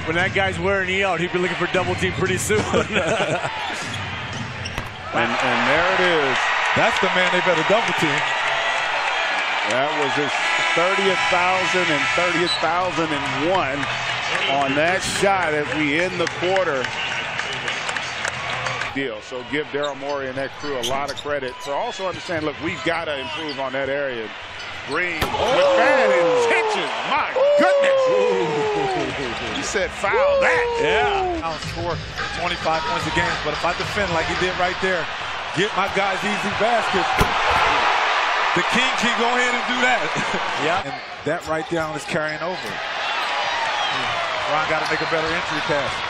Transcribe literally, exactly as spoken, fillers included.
when that guy's wearing E out, he'd be looking for double team pretty soon. and, and there it is. That's the man they better double team. That was his thirtieth thousand and thirtieth thousand and one on that shot as we end the quarter. Deal. So give Daryl Morey and that crew a lot of credit. So also understand, look, we've got to improve on that area. Green oh. with bad intentions. My goodness. Ooh. He said foul that. Yeah. I'll score twenty-five points a game, but if I defend like he did right there, get my guys easy baskets, the king can go ahead and do that. Yeah. And that right down is carrying over. Ron got to make a better entry pass.